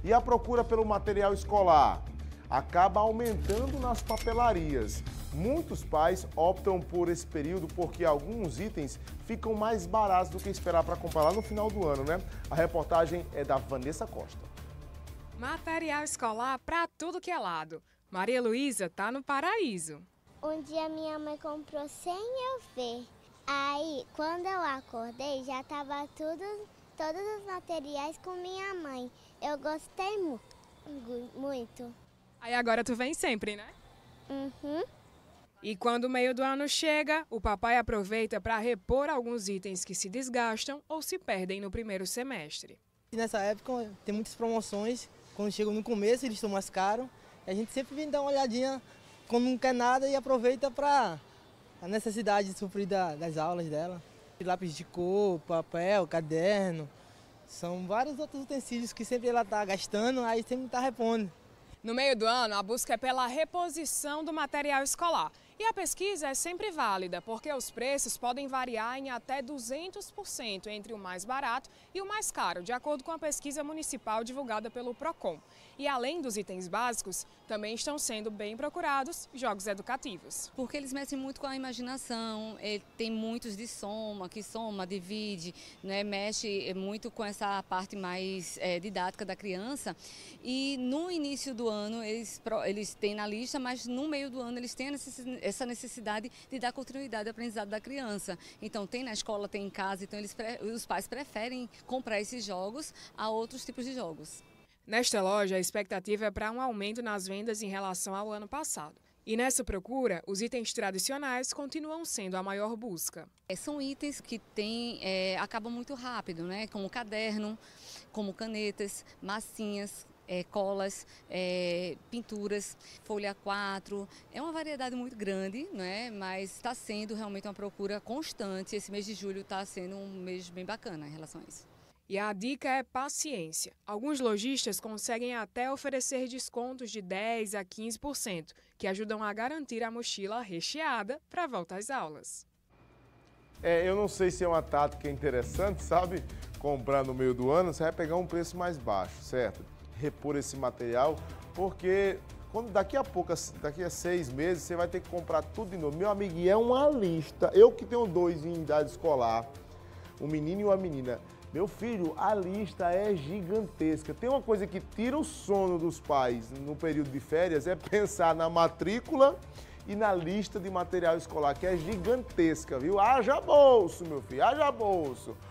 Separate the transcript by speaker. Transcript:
Speaker 1: E a procura pelo material escolar acaba aumentando nas papelarias. Muitos pais optam por esse período porque alguns itens ficam mais baratos do que esperar para comprar lá no final do ano, né? A reportagem é da Vanessa Costa.
Speaker 2: Material escolar para tudo que é lado. Maria Luísa tá no paraíso.
Speaker 3: Um dia minha mãe comprou sem eu ver. Aí, quando eu acordei, já tava todos os materiais com minha mãe. Eu gostei muito.
Speaker 2: Aí agora tu vem sempre, né?
Speaker 3: Uhum.
Speaker 2: E quando o meio do ano chega, o papai aproveita para repor alguns itens que se desgastam ou se perdem no primeiro semestre.
Speaker 4: E nessa época tem muitas promoções, quando chegam no começo eles estão mais caros. A gente sempre vem dar uma olhadinha quando não quer nada e aproveita para a necessidade de suprir das aulas dela. Lápis de cor, papel, caderno, são vários outros utensílios que sempre ela está gastando, aí sempre está repondo.
Speaker 2: No meio do ano, a busca é pela reposição do material escolar. E a pesquisa é sempre válida, porque os preços podem variar em até 200% entre o mais barato e o mais caro, de acordo com a pesquisa municipal divulgada pelo Procon. E além dos itens básicos, também estão sendo bem procurados jogos educativos.
Speaker 5: Porque eles mexem muito com a imaginação, tem muitos de soma, que soma, divide, né? Mexe muito com essa parte mais didática da criança. E no início do ano eles têm na lista, mas no meio do ano eles têm essa necessidade de dar continuidade ao aprendizado da criança. Então tem na escola, tem em casa, então os pais preferem comprar esses jogos a outros tipos de jogos.
Speaker 2: Nesta loja, a expectativa é para um aumento nas vendas em relação ao ano passado. E nessa procura, os itens tradicionais continuam sendo a maior busca.
Speaker 5: São itens que acabam muito rápido, né? Como caderno, como canetas, massinhas, colas, pinturas, folha 4, é uma variedade muito grande, né? Mas está sendo realmente uma procura constante. Esse mês de julho está sendo um mês bem bacana em relação a isso.
Speaker 2: E a dica é paciência. Alguns lojistas conseguem até oferecer descontos de 10% a 15%, que ajudam a garantir a mochila recheada para a volta às aulas.
Speaker 1: Eu não sei se é uma tática interessante, sabe? Comprar no meio do ano, você vai pegar um preço mais baixo, certo? Repor esse material, porque daqui a 6 meses, você vai ter que comprar tudo de novo. Meu amigo, e é uma lista. Eu que tenho 2 em idade escolar, um menino e uma menina. Meu filho, a lista é gigantesca. Tem uma coisa que tira o sono dos pais no período de férias, é pensar na matrícula e na lista de material escolar, que é gigantesca, viu? Haja bolso, meu filho, haja bolso.